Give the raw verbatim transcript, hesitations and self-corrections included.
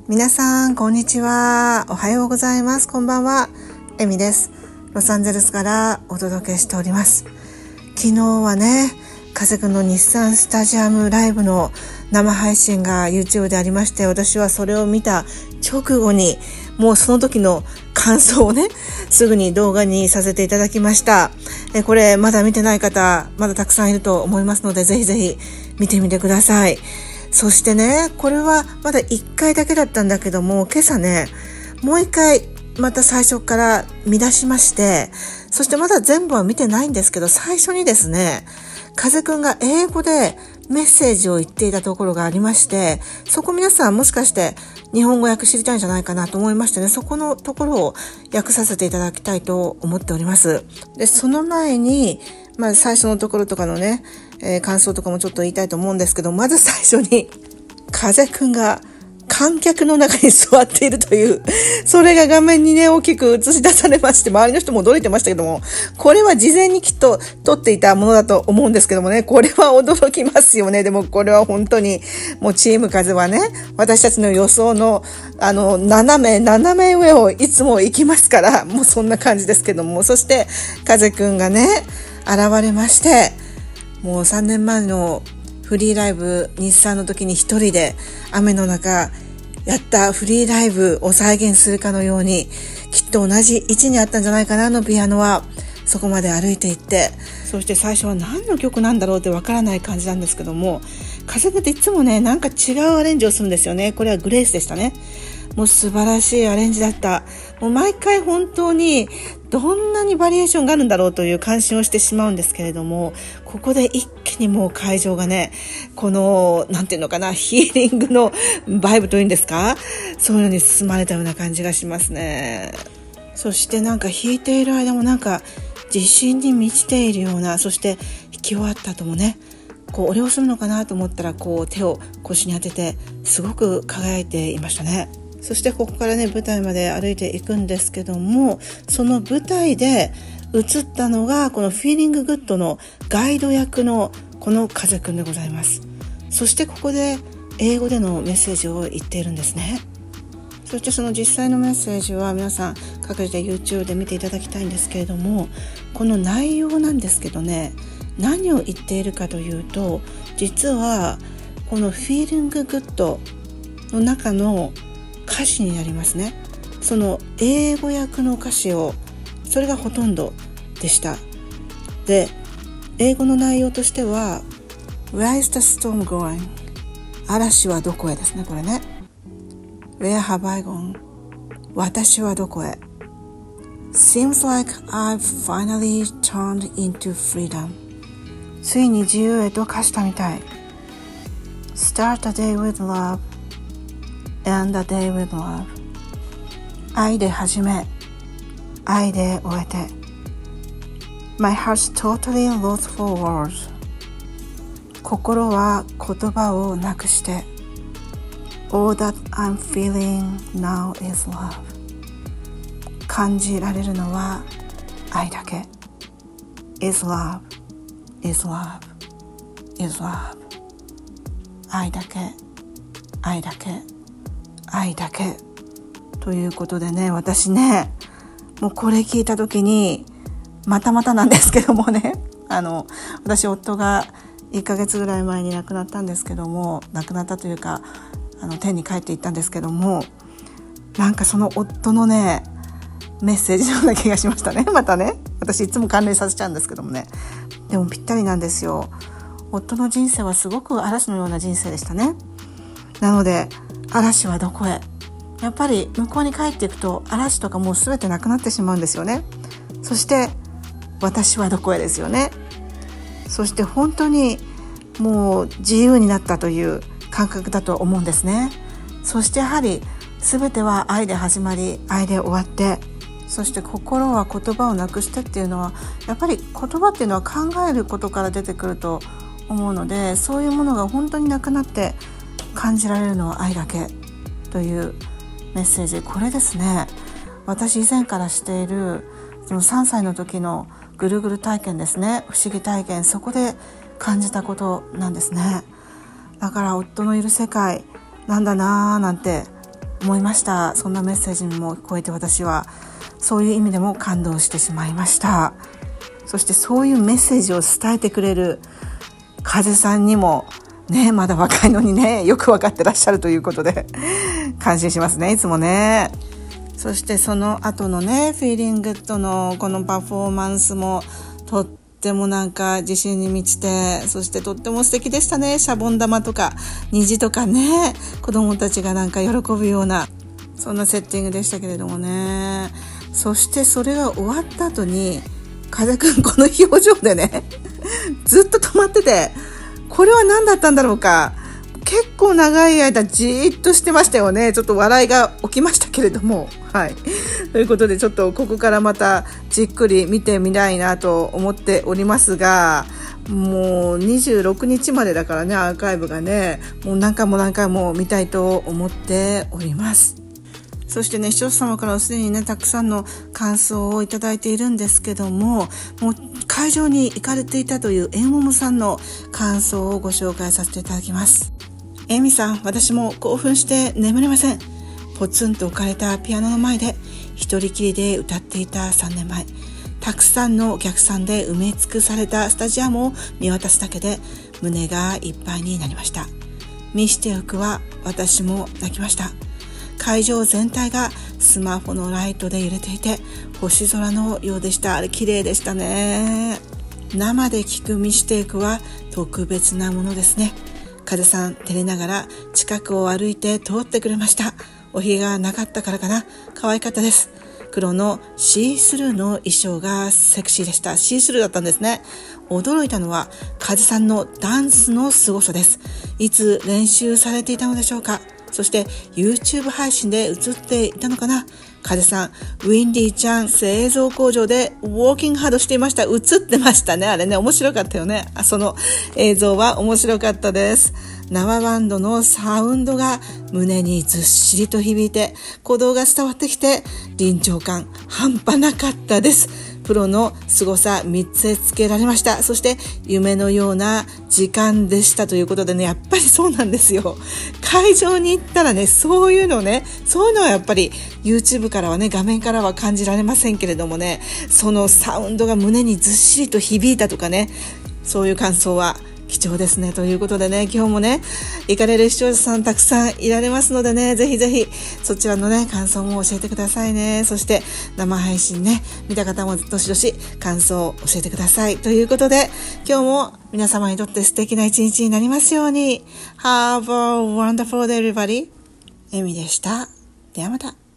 皆さんこんにちは、おはようございます、こんばんは、エミです。ロサンゼルスからお届けしております。昨日はね、風くんの日産スタジアムライブの生配信が YouTube でありまして、私はそれを見た直後にもうその時の感想をね、すぐに動画にさせていただきました。えこれまだ見てない方まだたくさんいると思いますので、ぜひぜひ見てみてください。そしてね、これはまだいっかいだけだったんだけども、今朝ねもういっかいまた最初から見出しまして、そしてまだ全部は見てないんですけど、最初にですね、風くんが英語でメッセージを言っていたところがありまして、そこ皆さんもしかして日本語訳知りたいんじゃないかなと思いましてね、そこのところを訳させていただきたいと思っております。で、その前にまあ最初のところとかのね、えー、感想とかもちょっと言いたいと思うんですけど、まず最初に風くんが観客の中に座っているという、それが画面にね大きく映し出されまして、周りの人も驚いてましたけども、これは事前にきっと撮っていたものだと思うんですけどもね、これは驚きますよね。でもこれは本当にもうチーム風はね、私たちの予想のあの斜め斜め上をいつも行きますから、もうそんな感じですけども、そして風くんがね現れまして、もうさんねんまえのフリーライブ日産の時に一人で雨の中やったフリーライブを再現するかのように、きっと同じ位置にあったんじゃないかな、あのピアノは。そこまで歩いていって、そして最初は何の曲なんだろうってわからない感じなんですけども、風っていつもねなんか違うアレンジをするんですよね。これはグレースでしたね。もう素晴らしいアレンジだった。もう毎回本当にどんなにバリエーションがあるんだろうという関心をしてしまうんですけれども、ここで一気にもう会場がね、このなんていうのかな、ヒーリングのバイブというんですか、そういうのに包まれたような感じがしますね。そしてなんか弾いている間もなんか自信に満ちているような、そして弾き終わった後もね、こうお礼をするのかなと思ったら、こう手を腰に当ててすごく輝いていましたね。そしてここからね舞台まで歩いていくんですけども、その舞台で映ったのがこのフィーリンググッドのガイド役のこの風くんでございます。そしてここで英語でのメッセージを言っているんですね。そしてその実際のメッセージは皆さん各自で YouTube で見ていただきたいんですけれども、この内容なんですけどね、何を言っているかというと、実はこのフィーリンググッドの中の歌詞になりますね。その英語訳の歌詞を、それがほとんどでした。で、英語の内容としては Where is the storm going? 嵐はどこへですね、これね。Where have I gone? 私はどこへ。Seems like I've finally turned into freedom. ついに自由へと化したみたい。Start a day with love.And a day with love. 愛で始め、愛で終えて。My heart's totally lost for words. 心は言葉をなくして。All that I'm feeling now is love. 感じられるのは愛だけ。Is love, is love, is love. 愛だけ、愛だけ。愛だけということでね、私ねもうこれ聞いた時にまたまたなんですけどもね、あの私夫がいっかげつぐらい前に亡くなったんですけども、亡くなったというかあの天に帰っていったんですけども、なんかその夫のねメッセージのような気がしましたね。またね、私いつも関連させちゃうんですけどもね、でもぴったりなんですよ。夫の人生はすごく嵐のような人生でしたね。なので嵐はどこへ、やっぱり向こうに帰っていくと嵐とかもう全てなくなってしまうんですよね。そして私はどこへですよね。そして本当にもう自由になったという感覚だと思うんですね。そしてやはり全ては愛で始まり愛で終わって、そして心は言葉をなくしてっていうのは、やっぱり言葉っていうのは考えることから出てくると思うので、そういうものが本当になくなって感じられるのは愛だけというメッセージ。これですね、私以前からしているそのさんさいの時のぐるぐる体験ですね、不思議体験、そこで感じたことなんですね。だから夫のいる世界なんだなーなんて思いました。そんなメッセージにも聞こえて、私はそういう意味でも感動してしまいました。そしてそういうメッセージを伝えてくれる風さんにもね、まだ若いのにね、よく分かってらっしゃるということで感心しますね、いつもね。そしてその後のね、フィーリングとのこのパフォーマンスもとってもなんか自信に満ちて、そしてとっても素敵でしたね。シャボン玉とか虹とかね、子供たちがなんか喜ぶような、そんなセッティングでしたけれどもね。そしてそれが終わった後に風くんこの表情でねずっと止まってて、これは何だったんだろうか。結構長い間じーっとしてましたよね。ちょっと笑いが起きましたけれども、はい。ということで、ちょっとここからまたじっくり見てみたいなと思っておりますが、もうにじゅうろくにちまでだからね、アーカイブがね、もう何回も何回も見たいと思っております。そしてね、視聴者様からはすでにね、たくさんの感想をいただいているんですけども、もう会場に行かれていたというえんももさんの感想をご紹介させていただきます。えみさん、私も興奮して眠れません。ポツンと置かれたピアノの前で一人きりで歌っていたさんねんまえ、たくさんのお客さんで埋め尽くされたスタジアムを見渡すだけで胸がいっぱいになりました。見しておくは私も泣きました。会場全体がスマホのライトで揺れていて、星空のようでした。あれ綺麗でしたね。生で聴くミステイクは特別なものですね。風さん照れながら近くを歩いて通ってくれました。おひげがなかったからかな、可愛かったです。黒のシースルーの衣装がセクシーでした。シースルーだったんですね。驚いたのは風さんのダンスの凄さです。いつ練習されていたのでしょうか。そして YouTube 配信で映っていたのかな。風さん、ウィンディーちゃん製造工場でウォーキングハードしていました。映ってましたね。あれね、面白かったよね。その映像は面白かったです。生バンドのサウンドが胸にずっしりと響いて、鼓動が伝わってきて、臨場感半端なかったです。プロの凄さ見せつけられました。そして夢のような時間でしたということでね、やっぱりそうなんですよ。会場に行ったらね、そういうのね、そういうのはやっぱり YouTube からはね、画面からは感じられませんけれどもね、そのサウンドが胸にずっしりと響いたとかね、そういう感想は貴重ですね。ということでね、今日もね、行かれる視聴者さんたくさんいられますのでね、ぜひぜひそちらのね、感想も教えてくださいね。そして生配信ね、見た方もどしどし感想を教えてください。ということで、今日も皆様にとって素敵な一日になりますように。Have a wonderful day, everybody. エミでした。ではまた。